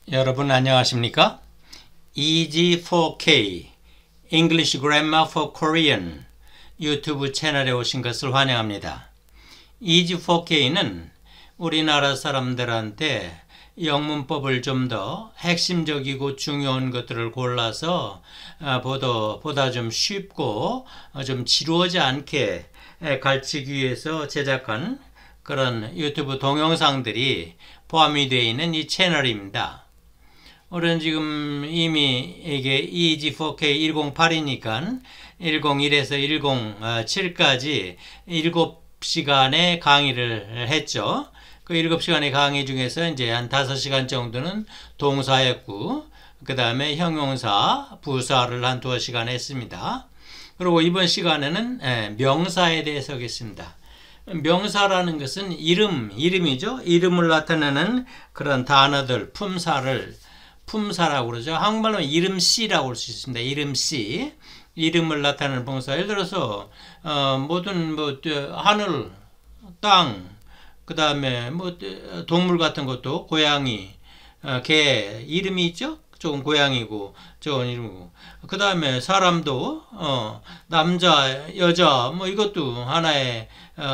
여러분 안녕하십니까? EG4K English Grammar for Korean 유튜브 채널에 오신 것을 환영합니다. EG4K는 우리나라 사람들한테 영문법을 좀 더 핵심적이고 중요한 것들을 골라서 보다 좀 쉽고 좀 지루하지 않게 가르치기 위해서 제작한 그런 유튜브 동영상들이 포함이 되어 있는 이 채널입니다. 우리는 지금 이미 이게 EG4K 108이니까 101에서 107까지 7시간의 강의를 했죠. 그 7시간의 강의 중에서 이제 한 5시간 정도는 동사였고, 그 다음에 형용사, 부사를 한 2시간 했습니다. 그리고 이번 시간에는 명사에 대해서 하겠습니다. 명사라는 것은 이름이죠. 이름을 나타내는 그런 단어들, 품사라고 그러죠. 한국말로 이름씨라고 할 수 있습니다. 이름씨. 이름을 나타내는 동사. 예를 들어서, 모든, 하늘, 땅, 그 다음에, 동물 같은 것도, 고양이, 개, 이름이 있죠? 저건 고양이고, 저건 이름이고. 그 다음에 사람도, 남자, 여자, 이것도 하나의,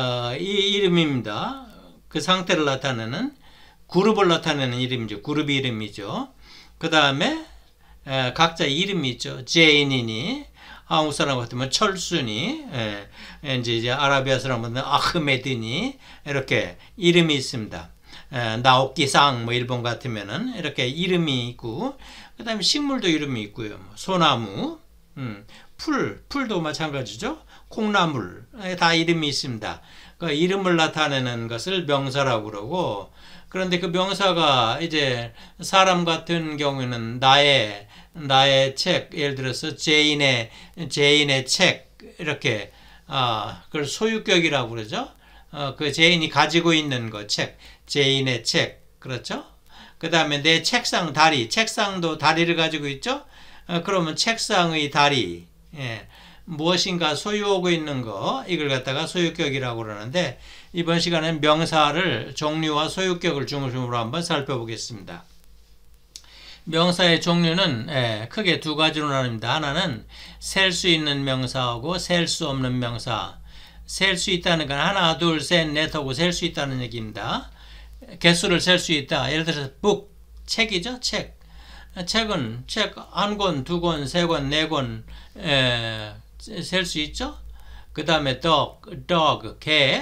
이름입니다. 그 상태를 나타내는, 그룹을 나타내는 이름이죠. 그룹 이름이죠. 그 다음에 각자 이름이 있죠. 제인이니, 한국 사람 같으면 철순이, 이제 아라비아 사람 같으면 아흐메드니, 이렇게 이름이 있습니다. 나오키상, 일본 같으면은 이렇게 이름이 있고, 그 다음에 식물도 이름이 있고요. 소나무, 풀도 마찬가지죠. 콩나물, 다 이름이 있습니다. 그 이름을 나타내는 것을 명사라고 그러고, 그런데 그 명사가 이제 사람 같은 경우에는 나의 책, 예를 들어서 제인의 책, 이렇게, 그걸 소유격이라고 그러죠. 그 제인이 가지고 있는 거, 책, 제인의 책, 그렇죠. 그 다음에 내 책상, 다리, 책상도 다리를 가지고 있죠. 그러면 책상의 다리, 무엇인가 소유하고 있는 거, 이걸 갖다가 소유격이라고 그러는데, 이번 시간엔 명사를 종류와 소유격을 중심으로 한번 살펴보겠습니다. 명사의 종류는 크게 두 가지로 나눕니다. 하나는 셀 수 있는 명사하고 셀 수 없는 명사. 셀 수 있다는 건 하나, 둘, 셋, 넷 하고 셀 수 있다는 얘기입니다. 개수를 셀 수 있다. 예를 들어서 book, 책이죠. 책. 책은 책 한 권, 두 권, 세 권, 네 권 셀 수 있죠. 그 다음에 dog,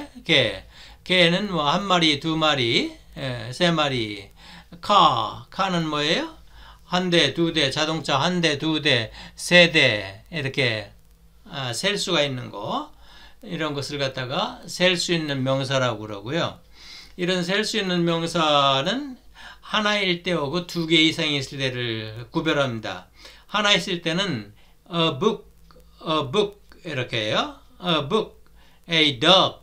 개는 한 마리, 두 마리, 세 마리. car는 뭐예요? 한 대, 두 대, 자동차 한 대, 두 대, 세 대, 이렇게 셀 수가 있는 거, 이런 것을 갖다가 셀 수 있는 명사라고 그러고요. 이런 셀 수 있는 명사는 하나일 때하고 두 개 이상이 있을 때를 구별합니다. 하나 있을 때는 a book 이렇게 해요. a book, a dog,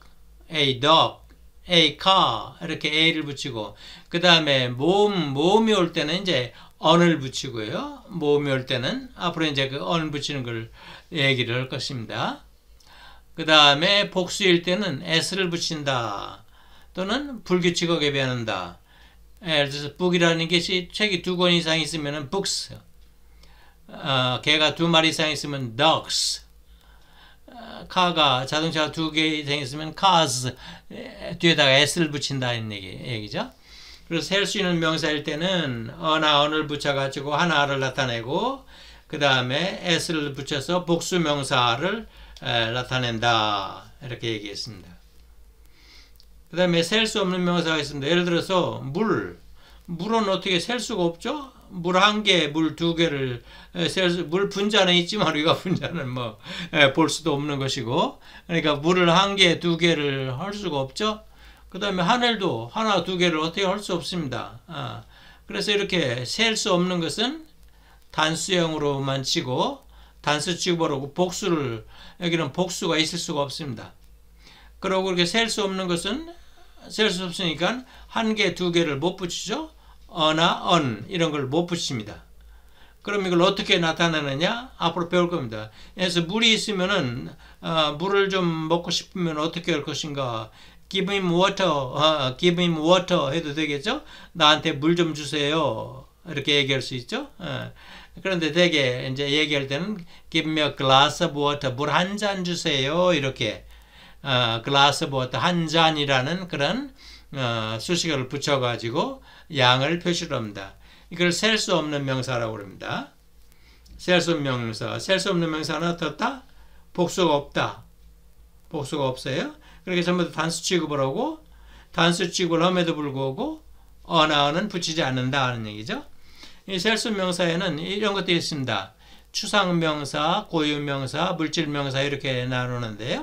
a car 이렇게 a를 붙이고, 그 다음에 모음이 올 때는 이제 on을 붙이고요. 모음이 올 때는 앞으로 이제 그 on 붙이는 걸 얘기를 할 것입니다. 그 다음에 복수일 때는 s를 붙인다. 또는 불규칙하게 변한다. 예를 들어서 book이라는 것이 책이 두 권 이상 있으면 books, 개가 두 마리 이상 있으면 dogs, 카가 자동차가 두 개 이상 있으면 cars, 뒤에다가 s를 붙인다는 얘기죠. 그래서 셀 수 있는 명사일 때는 어나 on을 붙여가지고 하나를 나타내고, 그 다음에 s를 붙여서 복수 명사를 나타낸다. 이렇게 얘기했습니다. 그 다음에 셀 수 없는 명사가 있습니다. 예를 들어서 물은 어떻게 셀 수가 없죠? 물 한 개, 물 두 개를 물 분자는 있지만 우리가 분자는 볼 수도 없는 것이고, 그러니까 물을 한 개, 두 개를 할 수가 없죠. 그 다음에 하늘도 하나, 두 개를 어떻게 할 수 없습니다. 그래서 이렇게 셀 수 없는 것은 단수형으로만 치고, 단수 취급하고 복수를, 여기는 복수가 있을 수가 없습니다. 그리고 그렇게 셀 수 없는 것은 셀 수 없으니까 한 개, 두 개를 못 붙이죠. 어나 on 이런 걸 못 붙입니다. 그럼 이걸 어떻게 나타내느냐? 앞으로 배울 겁니다. 그래서 물이 있으면은 물을 좀 먹고 싶으면 어떻게 할 것인가? give him water 해도 되겠죠? 나한테 물 좀 주세요. 이렇게 얘기할 수 있죠. 그런데 대개 이제 얘기할 때는 give me a glass of water, 물 한 잔 주세요. 이렇게 glass of water, 한 잔이라는 그런 수식어를 붙여가지고 양을 표시를 합니다. 이걸 셀 수 없는 명사라고 합니다. 셀 수 없는 명사. 셀 수 없는 명사는 어떻다? 복수가 없다. 복수가 없어요. 그렇게 전부 다 단수 취급을 하고 단수 취급을 함에도 불구하고 어나어는 붙이지 않는다 하는 얘기죠. 이 셀 수 명사에는 이런 것들이 있습니다. 추상명사, 고유명사, 물질명사 이렇게 나누는데요.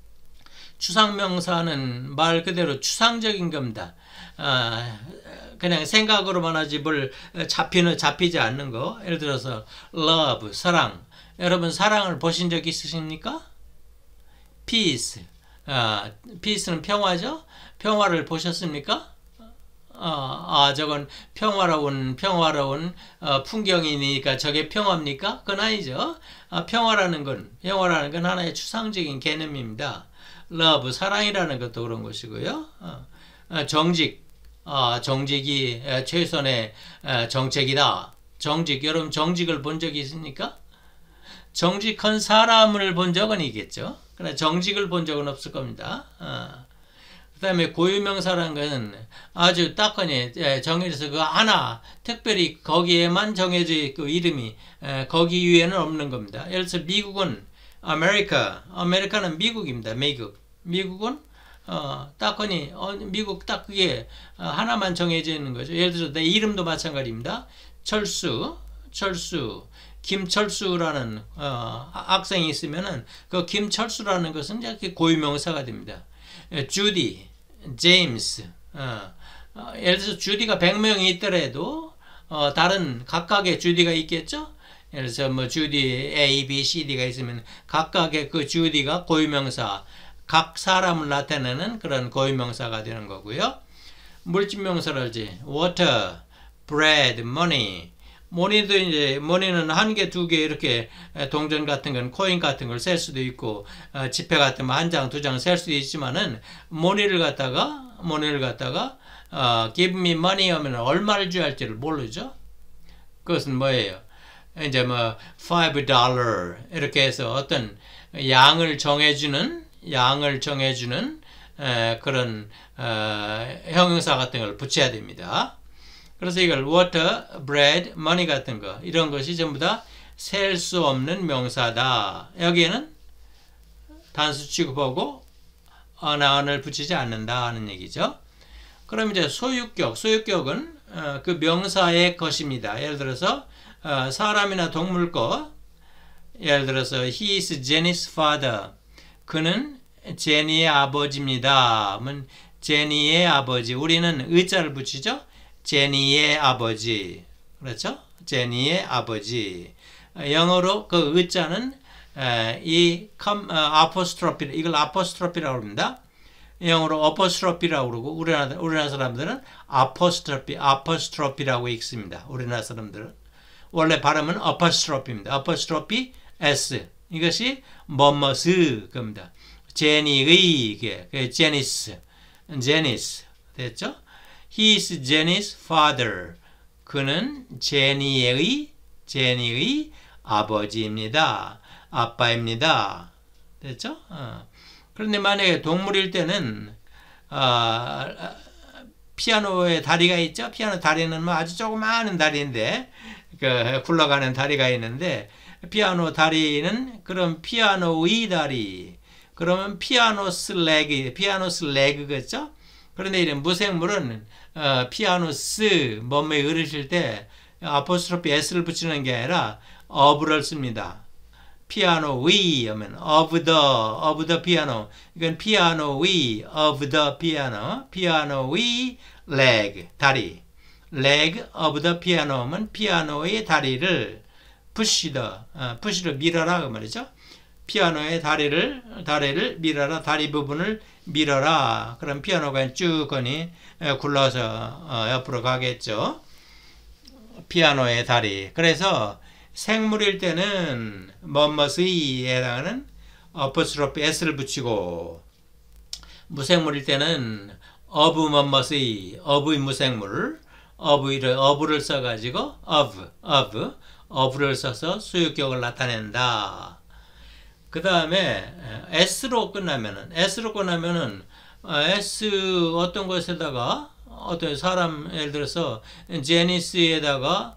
추상명사는 말 그대로 추상적인 겁니다. 그냥 생각으로만 하지 뭘 잡히지 않는 거. 예를 들어서 love, 사랑. 여러분 사랑을 보신 적 있으십니까? peace, peace는 평화죠. 평화를 보셨습니까? 저건 평화로운 풍경이니까 저게 평화입니까? 그건 아니죠. 평화라는 건 하나의 추상적인 개념입니다. love, 사랑이라는 것도 그런 것이고요. 정직이 최선의 정책이다. 정직, 여러분 정직을 본 적이 있습니까? 정직한 사람을 본 적은 있겠죠. 그러나 정직을 본 적은 없을 겁니다. 그 다음에 고유명사라는 것은 아주 딱하니 정해져서 그 하나 특별히 거기에만 정해져 있고 이름이 거기 위에는 없는 겁니다. 예를 들어서 미국은 아메리카는 미국입니다. 미국은 딱하니 미국 딱 그게 하나만 정해져 있는 거죠. 예를 들어서 내 이름도 마찬가지입니다. 철수 김철수라는 학생이 있으면은 그 김철수라는 것은 이제 고유명사가 됩니다. 주디, 제임스, 예를 들어서 주디가 100명이 있더라도 다른 각각의 주디가 있겠죠. 예를 들어서 뭐 주디 A, B, C, D가 있으면 각각의 그 주디가 고유명사, 각 사람을 나타내는 그런 고유명사가 되는 거고요. 물질명사랄지 water, bread, money. 머니는 한 개, 두 개 이렇게 동전 같은 건 코인 같은 걸 셀 수도 있고 지폐 같은 거 한 장, 두 장 셀 수도 있지만은 머니를 갖다가 give me money 하면 얼마를 줘야 할지를 모르죠. 그것은 뭐예요? 이제 뭐 $5 이렇게 해서 어떤 양을 정해주는 그런 형용사 같은 걸 붙여야 됩니다. 그래서 이걸 water, bread, money 같은 거 이런 것이 전부 다 셀 수 없는 명사다. 여기에는 단수 취급하고 어나언을 붙이지 않는다 하는 얘기죠. 그럼 이제 소유격은 그 명사의 것입니다. 예를 들어서 사람이나 동물 것. 예를 들어서 he is Jenny's father. 그는 제니의 아버지입니다. 그러면 제니의 아버지. 우리는 의자를 붙이죠. 제니의 아버지. 그렇죠? 제니의 아버지. 영어로 그 의자는 이 아포스트로피, 이걸 아포스트로피라고 합니다. 영어로 어포스트로피라고 그러고 우리나라 사람들은 아포스트로피라고 읽습니다. 우리나라 사람들은 원래 발음은 어포스트로피입니다. 어포스트로피 S. 이것이 뭐뭐스 겁니다. 제니의 제니스 됐죠? He is Jenny's father. 그는 제니의 아버지입니다. 아빠입니다. 됐죠? 그런데 만약에 동물일 때는 피아노의 다리가 있죠? 피아노 다리는 뭐 아주 조그마한 다리인데 굴러가는 다리가 있는데 피아노 다리는 그럼 피아노의 다리. 그러면 피아노스 레그겠죠? 그런데 이런 무생물은 피아노스 뭐뭐에 으르실 때 아포스트로피 s를 붙이는 게 아니라 of를 씁니다. 피아노의 하면 of the piano. 이건 피아노의 of the piano. 피아노의 leg 다리. leg of the piano 하면 피아노의 다리를 push를 밀어라 그 말이죠. 피아노의 다리를 밀어라. 다리 부분을 밀어라. 그럼 피아노가 쭉 굴러서 옆으로 가겠죠. 피아노의 다리. 그래서 생물일 때는 뭐뭐스에 해당하는 어포스트로피 s를 붙이고 무생물일 때는 of 뭐뭐스의 of의 무생물 of를 써가지고 of를 써서 수유격을 나타낸다. 그 다음에 s로 끝나면은 s 어떤 것에다가 어떤 사람 예를 들어서 제니스에다가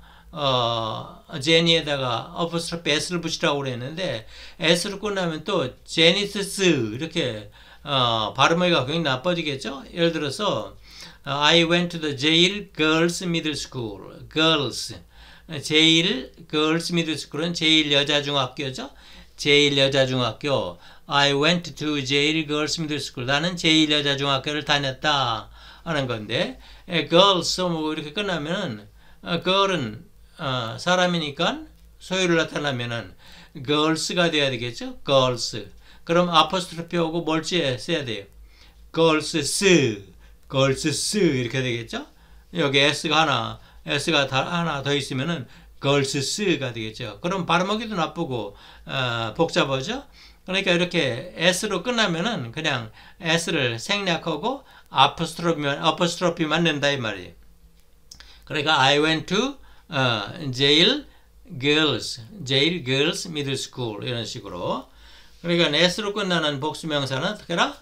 제니에다가 어퍼스트로피 s를 붙이라고 그랬는데 s로 끝나면 또 제니스스 이렇게 발음하기가 굉장히 나빠지겠죠. 예를 들어서 I went to the Jail Girls Middle School. Girls. 제일 Girls Middle School은 제일 여자 중학교죠. 제일 여자 중학교. I went to Jail Girls Middle School. 나는 제일 여자 중학교를 다녔다 하는 건데 girls 뭐 이렇게 끝나면은 girl은 사람이니까 소유를 나타나면은 girls가 돼야 되겠죠. girls. 그럼 아포스트로피 오고 뭘지에 써야 돼요. girls 이렇게 되겠죠. 여기 s가 하나 더 있으면은 girls가 되겠죠. 그럼 발음하기도 나쁘고 복잡하죠. 그러니까 이렇게 s로 끝나면은 그냥 s를 생략하고 아포스트로피만 낸다 이 말이에요. 그러니까 I went to Jail Girls Middle School 이런 식으로. 그러니까 s로 끝나는 복수명사는 어떻게 해라?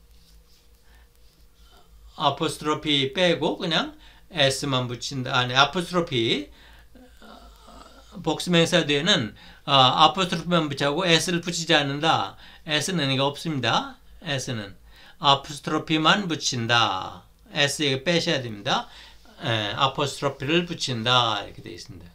아포스트로피 빼고 그냥 s만 붙인다. 아니 아포스트로피 복수명사 뒤에는 아포스트로피만 붙이고 s를 붙이지 않는다. s는 이거 없습니다. s는 아포스트로피만 붙인다. s 빼셔야 됩니다. 아포스트로피를 붙인다 이렇게 되어 있습니다.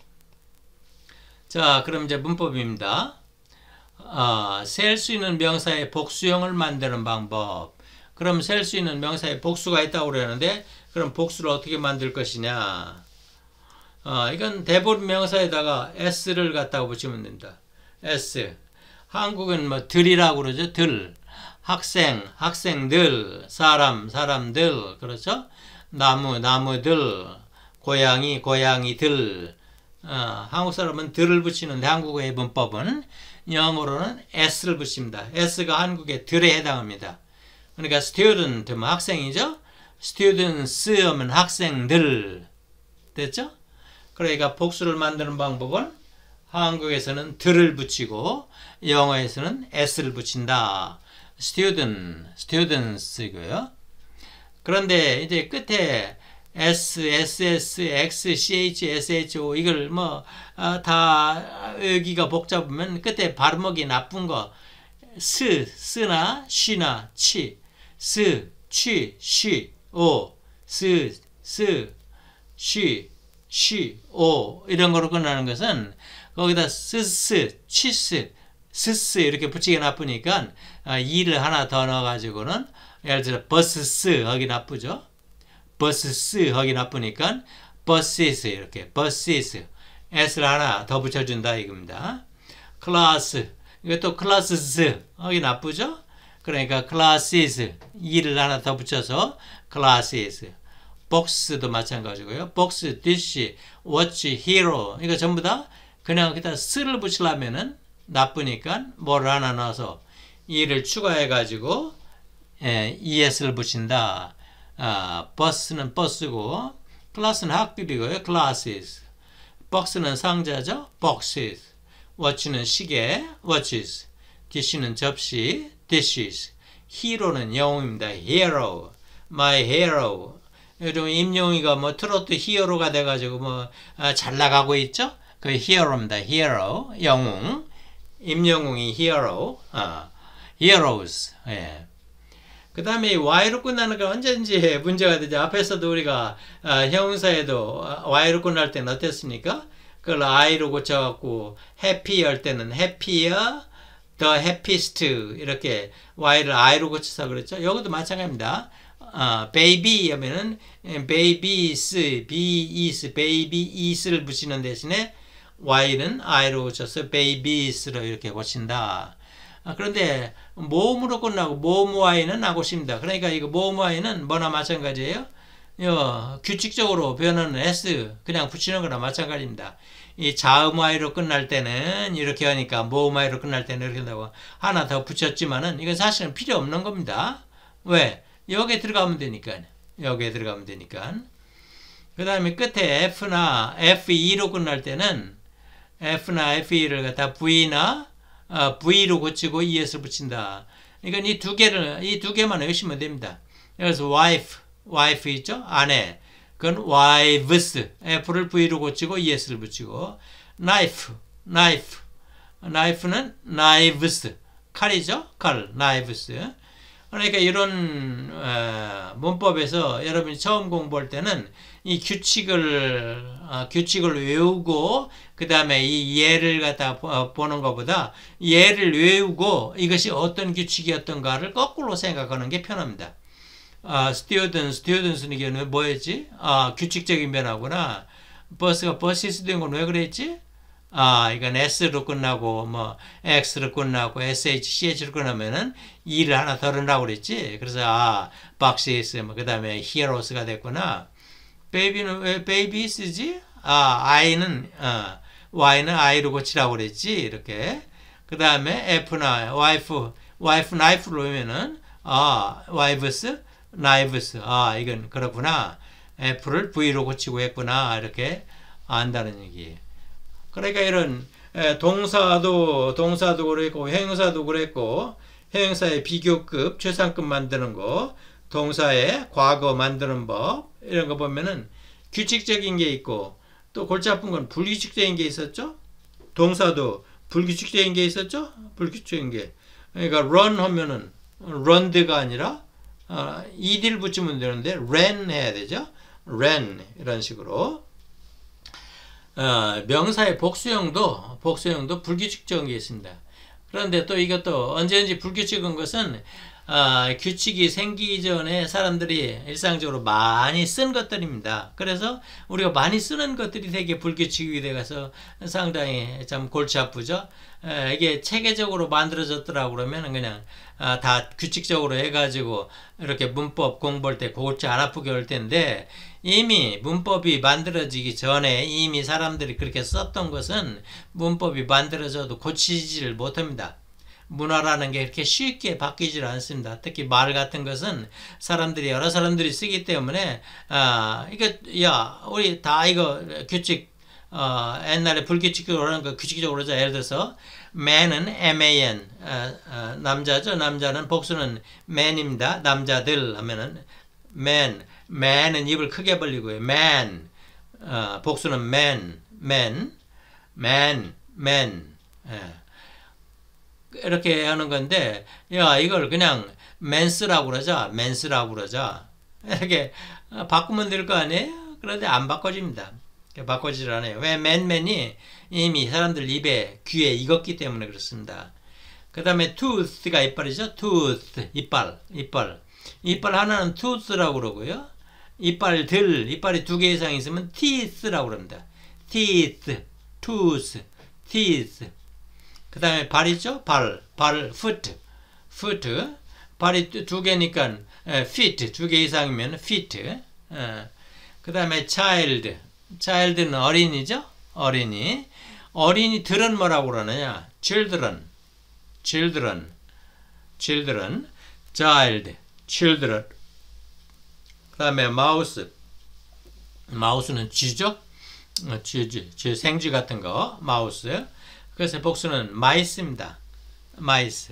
자, 그럼 이제 문법입니다. 셀 수 있는 명사의 복수형을 만드는 방법. 그럼 셀 수 있는 명사의 복수가 있다고 그러는데 그럼 복수를 어떻게 만들 것이냐. 이건 대부분 명사에다가 s를 갖다가 붙이면 됩니다. s. 한국은 뭐 들이라고 그러죠. 들. 학생, 학생들. 사람, 사람들. 그렇죠? 나무, 나무들. 고양이, 고양이들. 한국 사람은 들을 붙이는데 한국어의 문법은 영어로는 s를 붙입니다. s가 한국의 들에 해당합니다. 그러니까 student 뭐 학생이죠. students 하면 학생들 됐죠? 그러니까 복수를 만드는 방법은 한국에서는 들을 붙이고 영어에서는 s를 붙인다. students이고요. 그런데 이제 끝에 s, ss, x, ch, sho 이걸 뭐 다 여기가 복잡하면 끝에 발음하기 나쁜 거 스나 쉬나 치, 취, 쉬, 오, 쉬, 오 이런 거로 끝나는 것은 거기다 취스, 스스 이렇게 붙이기 나쁘니까 이를 하나 더 넣어가지고는 예를 들어 버스스 하기 나쁘죠. 버스스 하기 나쁘니까 버시스 이렇게 버시스 s를 하나 더 붙여준다 이겁니다. 클래스 이것도 클래스스 하기 나쁘죠. 그러니까 클래시스 이를 하나 더 붙여서 클래시스. 복스도 마찬가지고요. 복스, 디시, 워치, 히로 이거 전부 다 그냥 여기다 스를 붙이려면은 나쁘니까 뭐를 하나 넣어서 이를 추가해 가지고 es를 붙인다. 버스는 버스고 클래스는 학급이고요. classes. 박스는 상자죠. boxes. 워치는 시계. watches. 디시는 접시. dishes. 히로는 영웅입니다. hero. my hero. 요즘 임영웅이가 뭐 트로트 히어로가 돼가지고 뭐 잘 나가고 있죠. 그 히어로입니다. hero. 영웅. 임영웅이 hero. heroes. 예. 그 다음에 y로 끝나는 건 언제든지 문제가 되죠. 앞에서도 우리가 형용사에도 y로 끝날 때는 어땠습니까? 그걸 i로 고쳐갖고 happy 할 때는 happier, the happiest 이렇게 y를 i로 고쳐서 그랬죠. 여기도 마찬가지입니다. baby 하면은 babies, bees, baby is를 붙이는 대신에 y는 i로 고쳐서 babies로 이렇게 고친다. 그런데 모음으로 끝나고 모음 y는 나고 싶습니다. 그러니까 이거 모음 y는 뭐나 마찬가지예요. 규칙적으로 변하는 s 그냥 붙이는 거나 마찬가지입니다. 이 자음 y로 끝날 때는 이렇게 하니까 모음 y로 끝날 때는 이렇게 한다고 하나 더 붙였지만은 이건 사실은 필요 없는 겁니다. 왜? 여기에 들어가면 되니까. 여기에 들어가면 되니까. 그 다음에 끝에 F나 F2로 끝날 때는 F나 F2를 갖다 V나 V로 고치고 ES를 붙인다. 그러니까 이 두 개만 외우시면 됩니다. 그래서 wife 있죠? 아내. 그건 wives. F를 V로 고치고 ES를 붙이고 knife는 knives. 칼이죠? 칼. knives. 그러니까 이런 문법에서 여러분이 처음 공부할 때는 이 규칙을 외우고 그 다음에 이 예를 갖다 보는 것보다 예를 외우고 이것이 어떤 규칙이었던가를 거꾸로 생각하는 게 편합니다. 스튜던스는 이게 뭐였지? 규칙적인 변화구나. 버스가 버시스 된 건 왜 그랬지? 이건 S로 끝나고, X로 끝나고, SH, CH로 끝나면은 E를 하나 더 넣으라고 그랬지. 그래서, boxes, 그 다음에 heroes가 됐구나. baby는 왜 baby 쓰지? Y는 I로 고치라고 그랬지. 이렇게. 그 다음에 F나 wife, knife로 오면은, wives, knives. 이건 그렇구나. F를 V로 고치고 했구나. 이렇게 안다는 얘기예요. 그러니까 이런 동사도 그랬고 형용사도 그랬고 형용사의 비교급, 최상급 만드는 거, 동사의 과거 만드는 법 이런 거 보면은 규칙적인 게 있고 또 골치 아픈 건 불규칙적인 게 있었죠. 동사도 불규칙적인 게 있었죠. 불규칙적인 게. 그러니까 run 하면은 runed가 아니라 ed를 붙이면 되는데 ran 해야 되죠. ran 이런 식으로. 명사의 복수형도 불규칙적인 게 있습니다. 그런데 또 이것도 언제든지 불규칙한 것은 규칙이 생기기 전에 사람들이 일상적으로 많이 쓴 것들입니다. 그래서 우리가 많이 쓰는 것들이 되게 불규칙이 돼가서 상당히 참 골치 아프죠. 이게 체계적으로 만들어졌더라고 그러면 그냥 다 규칙적으로 해가지고 이렇게 문법 공부할 때 골치 안 아프게 할 텐데 이미 문법이 만들어지기 전에 이미 사람들이 그렇게 썼던 것은 문법이 만들어져도 고치지를 못합니다. 문화라는 게 이렇게 쉽게 바뀌질 않습니다. 특히 말 같은 것은 여러 사람들이 쓰기 때문에 우리 다 이거 규칙 옛날에 불규칙적으로 하는 거 규칙적으로 하자. 예를 들어서 man은 man 남자죠. 남자는 복수는 man입니다. 남자들 하면은 man은 입을 크게 벌리고요. man 복수는 man 이렇게 하는 건데 이걸 그냥 맨스라고 그러자. 이렇게 바꾸면 될 거 아니에요? 그런데 안 바꿔집니다. 바꿔지질 않아요. 왜? 맨이 이미 사람들 입에 귀에 익었기 때문에 그렇습니다. 그 다음에 tooth가 이빨이죠. tooth 이빨 하나는 tooth라고 그러고요. 이빨이 2개 이상 있으면 teeth라고 그럽니다. teeth, tooth, teeth. 그 다음에 발이죠. 발, foot. 발이 2개니까 feet, 2개 이상이면 feet. 그 다음에 child는 어린이죠. 어린이들은 뭐라고 그러느냐. children, children. 그 다음에 mouse는 쥐죠. 쥐 생쥐 같은 거, mouse. 그래서 복수는 mice입니다. mice.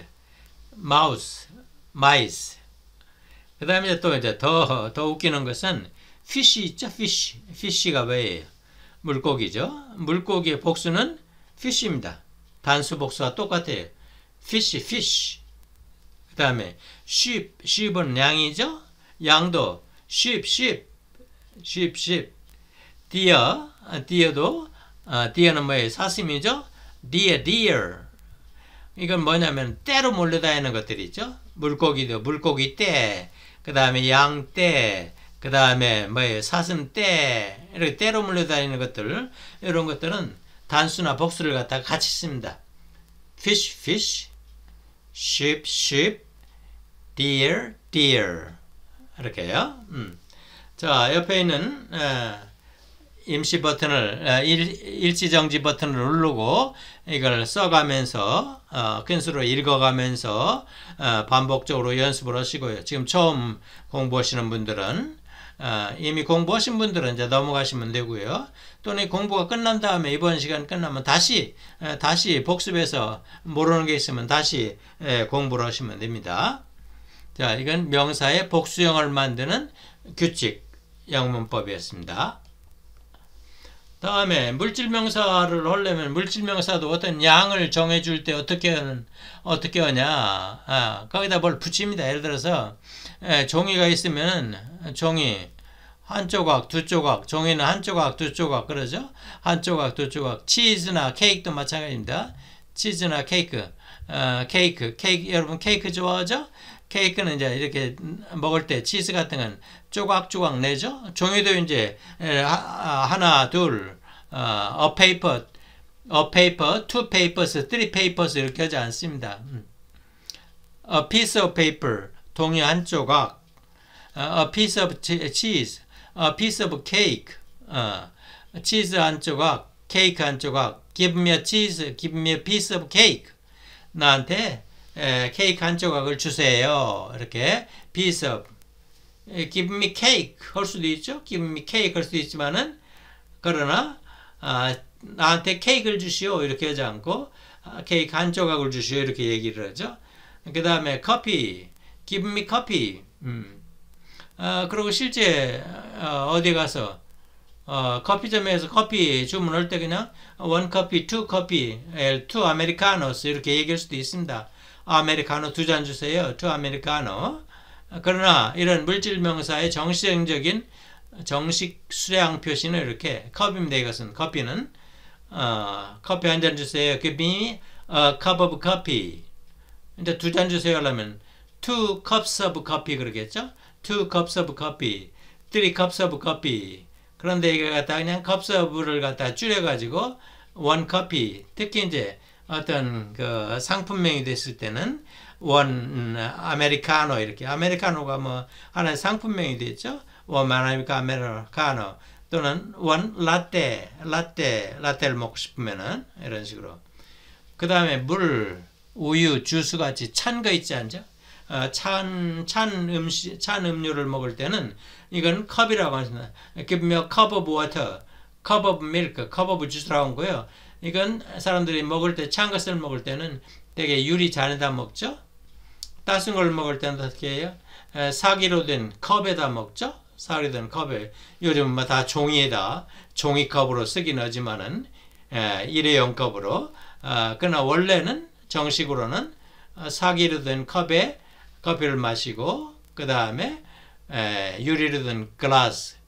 그 다음에 또 이제 더 웃기는 것은 fish 있죠? fish가 왜예요? 물고기죠. 물고기의 복수는 fish입니다. 단수 복수와 똑같아요. fish. 그 다음에 sheep은 양이죠. 양도 sheep. deer도 deer는 뭐예요? 사슴이죠. deer. 이건 뭐냐면 떼로 몰려다니는 것들이 있죠. 물고기도 물고기 떼, 그 다음에 양 떼, 그 다음에 뭐예요? 사슴 떼. 이렇게 떼로 몰려다니는 것들, 이런 것들은 단수나 복수를 갖다가 같이 씁니다. fish, sheep, deer 이렇게요. 자, 옆에 있는 임시 버튼을 일지정지 버튼을 누르고 이걸 써가면서 큰 수로 읽어가면서 반복적으로 연습을 하시고요. 지금 처음 공부하시는 분들은 이미 공부하신 분들은 이제 넘어가시면 되고요. 또는 공부가 끝난 다음에 이번 시간 끝나면 다시 복습해서 모르는 게 있으면 다시 공부를 하시면 됩니다. 자, 이건 명사의 복수형을 만드는 규칙 영문법이었습니다. 다음에 물질명사를 하려면 물질명사도 어떤 양을 정해줄 때 어떻게 하냐. 거기다 뭘 붙입니다. 예를 들어서 종이가 있으면 종이 한 조각, 두 조각, 종이는 한 조각, 두 조각 그러죠. 한 조각, 두 조각. 치즈나 케이크도 마찬가지입니다. 치즈나 케이크, 케이크 여러분 케이크 좋아하죠? 케이크는 이제 이렇게 먹을 때 치즈 같은 건 조각조각 내죠. 종이도 이제 하나, 둘, a paper, two papers, three papers 이렇게 하지 않습니다. A piece of paper, 종이 한 조각, a piece of cheese, a piece of cake, 치즈 한 조각, 케이크 한 조각. Give me a cheese, give me a piece of cake. 나한테 케이크 한 조각을 주세요. 이렇게 piece of give me cake 할 수도 있죠. give me cake 할 수도 있지만은 그러나 나한테 케이크를 주시오 이렇게 하지 않고 케이크 한 조각을 주시오 이렇게 얘기를 하죠. 그 다음에 커피 give me coffee. 그리고 실제 어디 가서 커피점에서 커피 주문할 때 그냥 one coffee, two coffee, two americanos 이렇게 얘기할 수도 있습니다. 아메리카노 두 잔 주세요. 투 아메리카노. 그러나 이런 물질명사의 정식적인 정식 수량 표시는 이렇게 컵입니다. 이것은 커피는 커피 한 잔 주세요. Give me a cup of coffee. 이제 두 잔 주세요 하려면 two cups of coffee 그러겠죠. two cups of coffee, three cups of coffee. 그런데 이거 갖다 그냥 cups of를 갖다 줄여가지고 one coffee. 특히 이제 어떤 그 상품명이 됐을 때는 원 아메리카노 이렇게 아메리카노가 뭐 하나의 상품명이 됐죠. 원 아메리카노 또는 원 라떼를 먹고 싶으면은 이런 식으로. 그 다음에 물, 우유, 주스 같이 찬 거 있지 않죠? 찬 음료를 먹을 때는 이건 컵이라고 합니다. Give me a cup of water, cup of milk, cup of juice라고 한 거예요. 이건 사람들이 먹을 때, 찬 것을 먹을 때는 되게 유리 잔에다 먹죠. 따순 걸 먹을 때는 어떻게 해요? 사기로 된 컵에다 먹죠. 사기로 된 컵에. 요즘은 다 종이에다, 종이컵으로 쓰긴 하지만은 일회용 컵으로. 그러나 원래는 정식으로는 사기로 된 컵에 커피를 마시고 그 다음에 유리로 된 글라스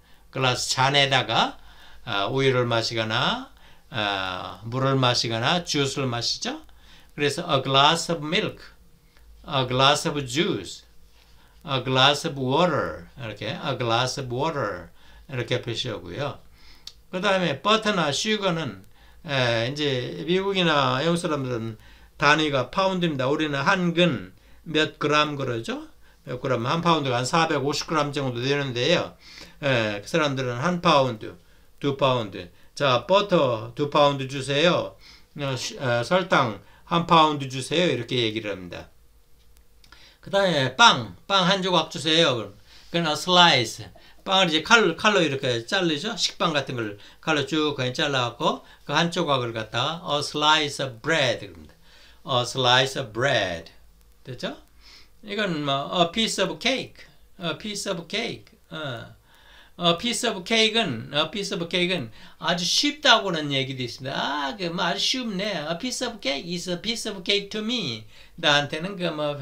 잔에다가 우유를 마시거나 물을 마시거나 주스를 마시죠. 그래서 a glass of milk, a glass of juice, a glass of water 이렇게 a glass of water 이렇게 표시하고요. 그 다음에 버터나 슈거는 이제 미국이나 영국 사람들은 단위가 파운드입니다. 우리는 한 근 몇 그램 그러죠. 몇 그램 한 파운드가 한 450g 정도 되는데요. 그 사람들은 한 파운드, 두 파운드. 자, 버터 2파운드 주세요. 설탕 1파운드 주세요. 이렇게 얘기를 합니다. 그 다음에 빵 한 조각 주세요. 그러나 슬라이스. 빵을 이제 칼로 이렇게 자르죠. 식빵 같은 걸 칼로 쭉 그냥 잘라갖고 그 한 조각을 갖다가 a slice of bread. a slice of bread. 됐죠? 이건 뭐 a piece of cake. a piece of cake. A piece of cake은 아주 쉽다고는 얘기도 있습니다. 그 뭐 아주 쉽네. A piece of cake is a piece of cake to me. 나한테는 그 뭐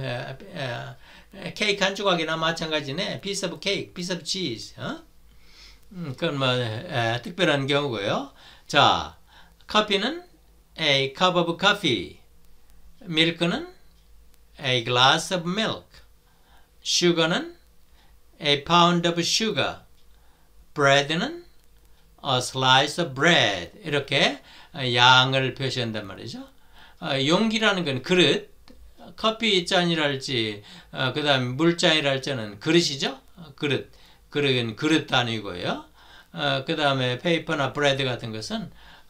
케이크 한 조각이나 마찬가지네. piece of cake, piece of cheese. 그건 뭐 특별한 경우고요. 자, 커피는 a cup of coffee. 밀크는 a glass of milk. sugar는 a pound of sugar. bread는 a slice of bread. 이렇게 양을 표시한단 말이죠. 용기라는 건 그릇, 커피 잔이랄지, 그 다음에 물잔이랄지는 그릇이죠. 그릇은 그릇 단위고요. 그 다음에 페이퍼나 브레드 같은 것은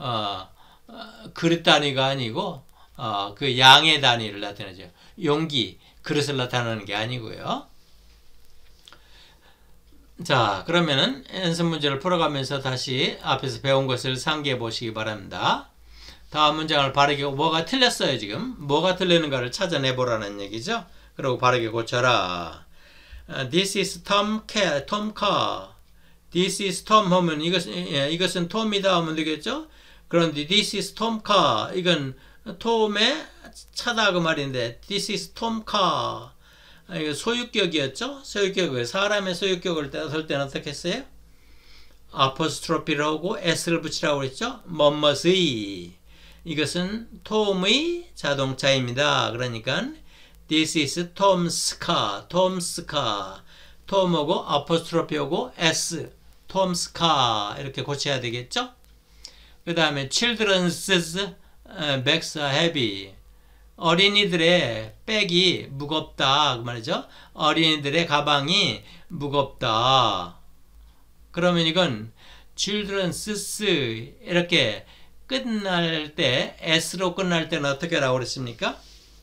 그릇 단위가 아니고 그 양의 단위를 나타내죠. 용기, 그릇을 나타내는 게 아니고요. 자, 그러면은 연습 문제를 풀어가면서 다시 앞에서 배운 것을 상기해 보시기 바랍니다. 다음 문장을 바르게, 뭐가 틀렸어요, 지금? 뭐가 틀리는가를 찾아내 보라는 얘기죠? 그리고 바르게 고쳐라. This is Tom car. This is Tom 하면 이것은 톰이다 하면 되겠죠? 그런데 This is Tom car. 이건 톰의 차다 그 말인데 This is Tom car. 이거 소유격이었죠? 소유격을, 사람의 소유격을 쓸 때는 어떻게 했어요? 아포스트로피를 하고 s를 붙이라고 그랬죠? 뭐뭇의. 이것은 톰의 자동차입니다. 그러니까 This is Tom's car. Tom's car. 톰하고 아포스트로피하고 s. Tom's car. 이렇게 고쳐야 되겠죠? 그 다음에 children's bags are heavy. 어린이들의 백이 무겁다 그 말이죠. 어린이들의 가방이 무겁다. 그러면 이건 children's 이렇게 끝날 때 s로 끝날 때는 어떻게 하라고 그랬습니까?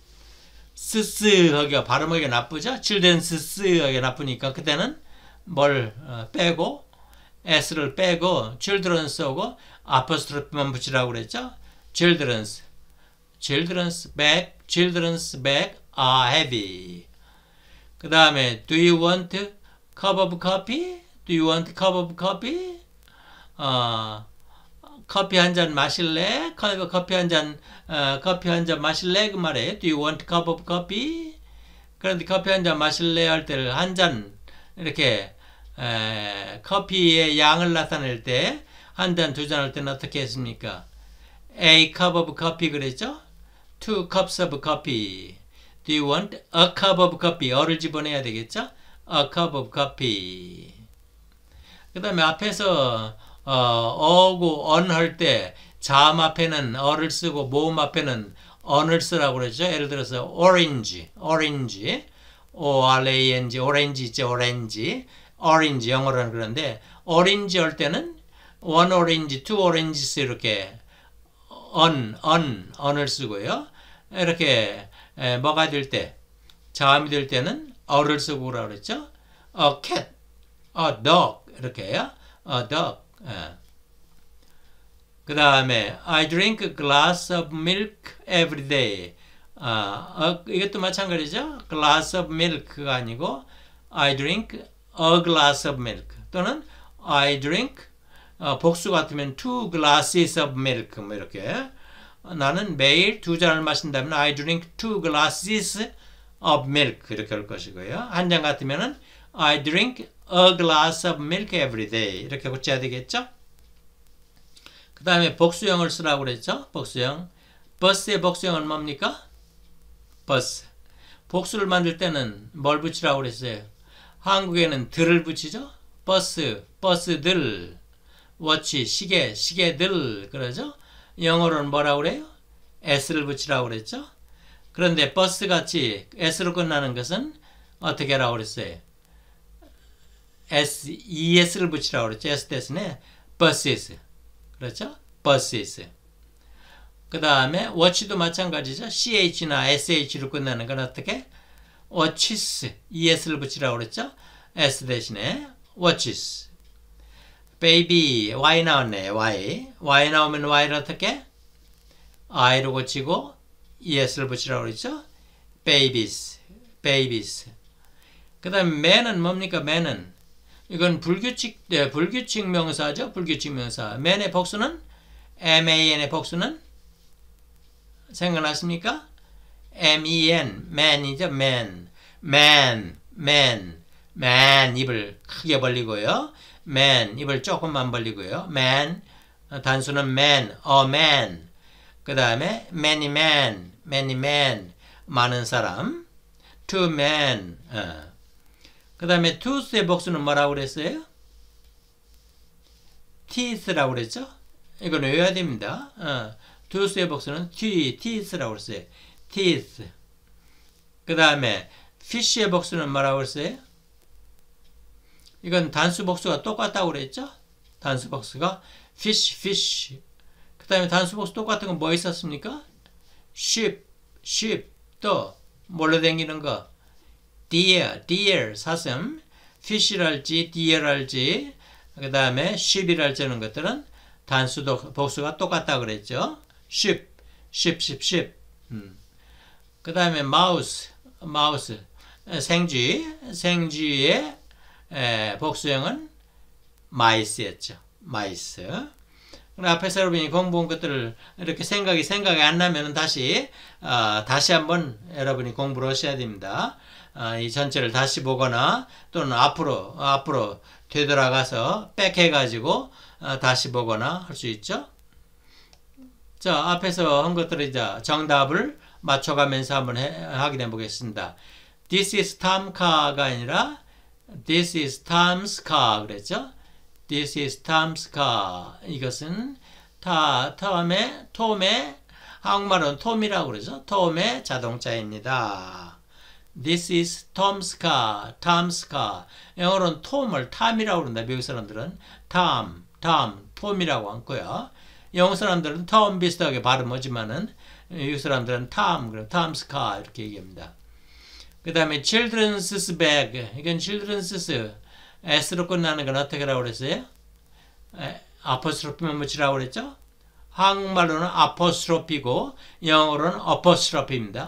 하기가 발음하기가 나쁘죠. children's 하기가 나쁘니까 그때는 뭘 빼고 s를 빼고 children's하고 아포스트로피만 붙이라고 그랬죠. children's bag are heavy. 그 다음에 do you want cup of coffee? Do you want cup of coffee? 커피 한 잔 마실래? 커피 한 잔 마실래? 그 말이에요. Do you want cup of coffee? 그런데 커피 한 잔 마실래? 할 때를 한 잔 이렇게 커피의 양을 나타낼 때 한 잔, 두 잔 할 때는 어떻게 했습니까? A cup of coffee 그랬죠? Two cups of coffee. Do you want a cup of coffee? 어를 집어내야 되겠죠? A cup of coffee. 그 다음에 앞에서 어고 언 할 때 자음 앞에는 어를 쓰고 모음 앞에는 언을 쓰라고 그랬죠? 예를 들어서 orange, O-R-A-N-G, 오렌지 있죠? 오렌지 영어로는 그런데 orange 할 때는 one orange, two oranges 이렇게 언을 쓰고요. 이렇게 뭐가 될 때, 자음이 될 때는 어를 쓰고 그러라고 그랬죠. A cat, a dog 이렇게요. A dog. 그 다음에 I drink a glass of milk every day. 이것도 마찬가지죠. glass of milk가 아니고 I drink a glass of milk 또는 I drink 복수 같으면 two glasses of milk 뭐 이렇게 나는 매일 두 잔을 마신다면 I drink two glasses of milk 이렇게 할 것이고요. 한 잔 같으면은 I drink a glass of milk every day 이렇게 고쳐야 되겠죠. 그 다음에 복수형을 쓰라고 그랬죠. 복수형. 버스의 복수형은 뭡니까? 버스. 복수를 만들 때는 뭘 붙이라고 그랬어요? 한국에는 들을 붙이죠. 버스들. 워치, 시계들 그러죠. 영어로는 뭐라고 그래요? s를 붙이라고 그랬죠. 그런데 버스같이 s로 끝나는 것은 어떻게 하라고 그랬어요? es를 붙이라고 그랬죠. s 대신에 buses 그렇죠? buses. 그 다음에 watch도 마찬가지죠. ch나 sh로 끝나는 건 어떻게? watches, es를 붙이라고 그랬죠. s 대신에 watches. baby, y 나왔네. y 나오면 y를 어떻게? i로 고치고 es를 붙이라고 그랬죠. babies. 그 다음에 man은 뭡니까? man은 이건 불규칙 명사죠. 불규칙 명사. man의 복수는 man의 복수는 생각나십니까? men, man이죠. man 입을 크게 벌리고요. man 입을 조금만 벌리고요. man 단수는 man, a man. 그 다음에 many men 많은 사람. two men. 그 다음에 tooth의 복수는 뭐라고 그랬어요? teeth라고 그랬죠? 이건 외워야 됩니다. tooth의 복수는 teeth라고 그랬어요. teeth. 그 다음에 fish의 복수는 뭐라고 그랬어요? 이건 단수 복수가 똑같다고 그랬죠? 단수 복수가 fish. 그 다음에 단수 복수 똑같은 건 뭐 있었습니까? sheep. 또 뭘로 댕기는 거? deer 사슴. fish랄지 deer랄지 그 다음에 sheep이랄지 하는 것들은 단수도 복수가 똑같다 그랬죠. sheep, sheep. 그 다음에 mouse, 생쥐의 복수형은 mice였죠. mice. 앞에서 여러분이 공부한 것들을 이렇게 생각이 안 나면 다시 한번 여러분이 공부를 하셔야 됩니다. 이 전체를 다시 보거나 또는 앞으로 되돌아가서 백해가지고 다시 보거나 할 수 있죠. 자, 앞에서 한 것들을 이제 정답을 맞춰가면서 한번 확인해 보겠습니다. This is Tom car가 아니라 This is Tom's car 그랬죠. This is Tom's car. 이것은 톰의 한국말은 톰이라고 그러죠. 톰의 자동차입니다. This is Tom's car. Tom's car. 영어로는 톰을 탐이라고 그런다. 미국 사람들은 톰이라고 하고요. 영어 사람들은 톰 비슷하게 발음하지만은 미국 사람들은 그럼 Tom's car 이렇게 얘기합니다. 그 다음에 children's bag. 이건 children's S로 끝나는 건 어떻게 라고 그랬어요? 아포스트로피만 붙이라고 그랬죠? 한국말로는 아포스트로피고 영어로는 어퍼스트로피입니다.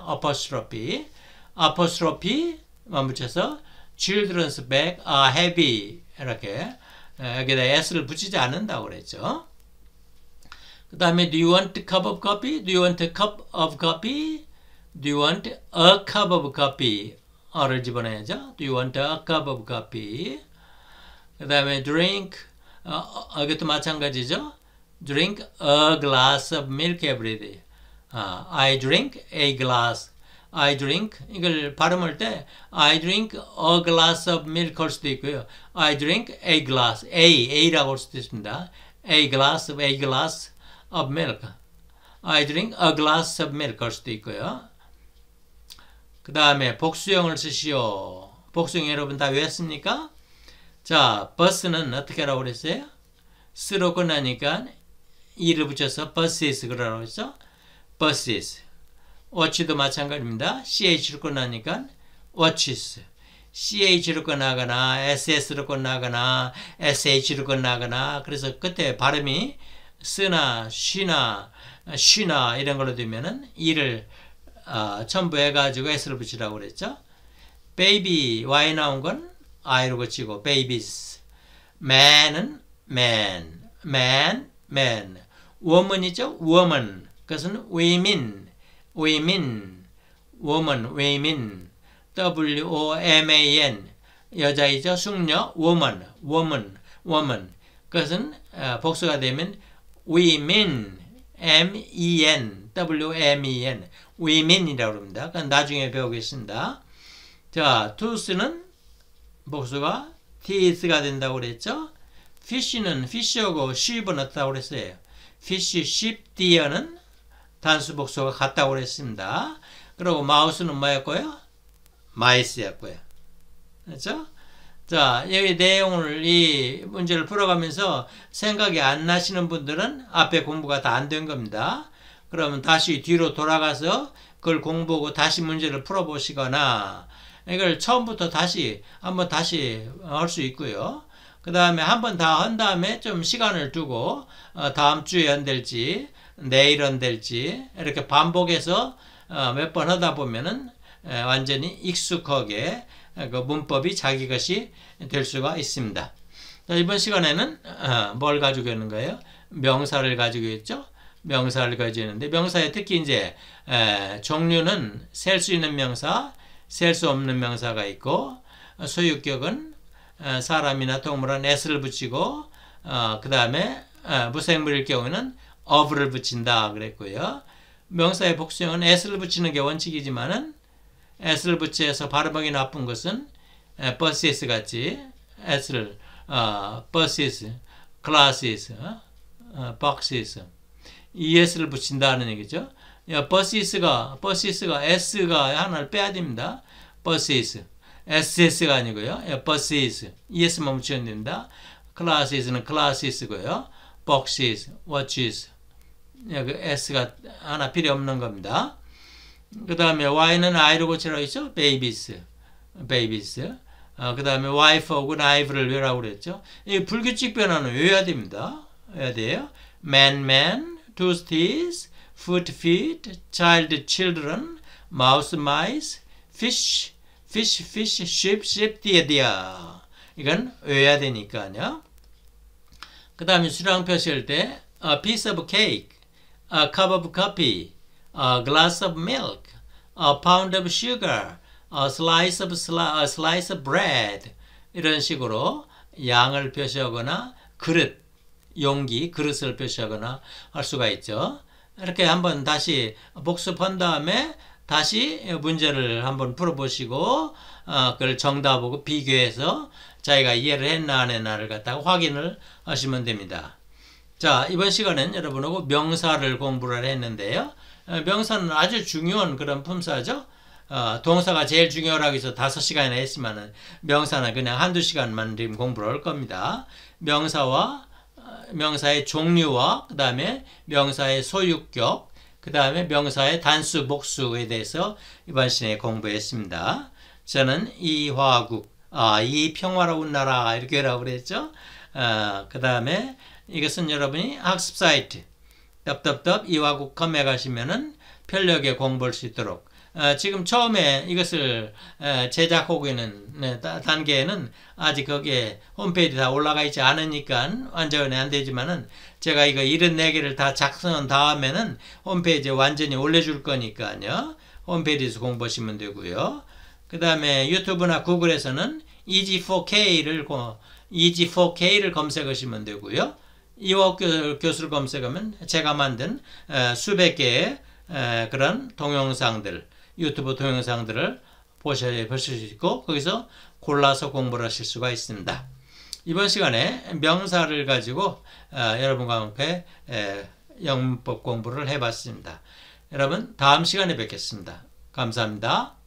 아포스트로피만 붙여서 children's bag are heavy 이렇게 여기다 S를 붙이지 않는다고 그랬죠. 그 다음에 do you want a cup of coffee? Do you want a cup of coffee? Do you want a cup of coffee? 어를 집어넣어야죠. Do you want a cup of coffee? 그 다음에 drink, 이것도 마찬가지죠. Drink a glass of milk every day. I drink a glass. I drink, 이걸 발음할 때 I drink a glass of milk 할 수도 있고요. I drink a glass, A라고 할 수도 있습니다. A glass of milk. I drink a glass of milk 할 수도 있고요. 그 다음에 복수형을 쓰시오. 복수형 여러분 다 외웠습니까? 자, 버스는 어떻게 하라고 그랬어요? 스로 끝나니까 e를 붙여서 buses 그러라고 했죠? buses. watch도 마찬가지입니다. ch로 끝나니까 watches. ch로 끝나거나 ss로 끝나거나 sh로 끝나거나 그래서 그때 발음이 쓰나 쉬나 이런 걸로 되면은 e를 첨부해가지고 s를 붙이라고 그랬죠? baby y 나온 건 i로 붙이고 babies. man은 man. woman이죠? woman. 그것은 women. woman. woman. 여자이죠? 숙녀 woman. 그것은 복수가 되면 women. women. women이라고 합니다. 그건 나중에 배우겠습니다. 자, tooth는 복수가 teeth가 된다고 그랬죠? fish하고 sheep은 어떻다고 그랬어요? fish, sheep, deer는 단수 복수가 같다고 그랬습니다. 그리고 mouse는 뭐였고요? mice였고요. 그렇죠? 자, 여기 내용을 이 문제를 풀어가면서 생각이 안 나시는 분들은 앞에 공부가 다 안 된 겁니다. 그러면 다시 뒤로 돌아가서 그걸 공부하고 다시 문제를 풀어보시거나 이걸 처음부터 한번 다시 할 수 있고요. 그 다음에 한번 다 한 다음에 좀 시간을 두고 다음 주에 한될지 내일 한될지 이렇게 반복해서 몇 번 하다 보면은 완전히 익숙하게 그 문법이 자기 것이 될 수가 있습니다. 자, 이번 시간에는 뭘 가지고 있는 거예요? 명사를 가지고 있죠. 명사를 가지고 있는데 명사에 특히 이제 종류는 셀 수 있는 명사, 셀 수 없는 명사가 있고 소유격은 사람이나 동물은 s를 붙이고 그 다음에 무생물일 경우에는 of를 붙인다 그랬고요. 명사의 복수형은 s를 붙이는 게 원칙이지만은 s를 붙여서 발음하기 나쁜 것은 buses 같이 s를 buses, classes, boxes es를 붙인다는 얘기죠. busses가 s가 하나를 빼야 됩니다. buses ss가 아니고요. buses es만 붙이면 됩니다. classes는 classes고요. boxes, watches 여기 s가 하나 필요 없는 겁니다. 그 다음에 y는 i로 고치라고 했죠. babies. 그 다음에 wife하고 knife를 외우라고 그랬죠. 이 불규칙 변화는 외워야 됩니다. 외워야 돼요. man, tooth, teeth, foot, feet, child, children, mouse, mice, fish, sheep, deer. 이건 외워야 되니까요. 그 다음에 수량 표시할 때 a piece of cake, a cup of coffee, a glass of milk, a pound of sugar, a slice of bread 이런 식으로 양을 표시하거나 그릇, 용기, 그릇을 표시하거나 할 수가 있죠. 이렇게 한번 다시 복습한 다음에 다시 문제를 한번 풀어보시고 그걸 정답하고 비교해서 자기가 이해를 했나 안 했나를 갖다가 확인을 하시면 됩니다. 자, 이번 시간은 여러분하고 명사를 공부를 했는데요. 명사는 아주 중요한 그런 품사죠. 동사가 제일 중요하다고 해서 5시간이나 했지만은 명사는 그냥 한두 시간만 공부를 할 겁니다. 명사와 명사의 종류와 그 다음에 명사의 소유격, 그 다음에 명사의 단수, 복수에 대해서 이번 시간에 공부했습니다. 저는 이화국, 이 평화로운 나라 이렇게 하라고 그랬죠. 그 다음에 이것은 여러분이 학습 사이트 이화국컴에 가시면은 편리하게 공부할 수 있도록 지금 처음에 이것을 제작하고 있는 단계에는 아직 거기에 홈페이지 다 올라가 있지 않으니까 완전히 안 되지만은 제가 이거 74개를 다 작성한 다음에는 홈페이지에 완전히 올려줄 거니까요. 홈페이지에서 공부하시면 되고요. 그 다음에 유튜브나 구글에서는 EG4K를 검색하시면 되고요. 이화국 교수를 검색하면 제가 만든 수백 개의 그런 동영상들, 유튜브 동영상들을 보실 수 있고 거기서 골라서 공부를 하실 수가 있습니다. 이번 시간에 명사를 가지고 여러분과 함께 영문법 공부를 해봤습니다. 여러분 다음 시간에 뵙겠습니다. 감사합니다.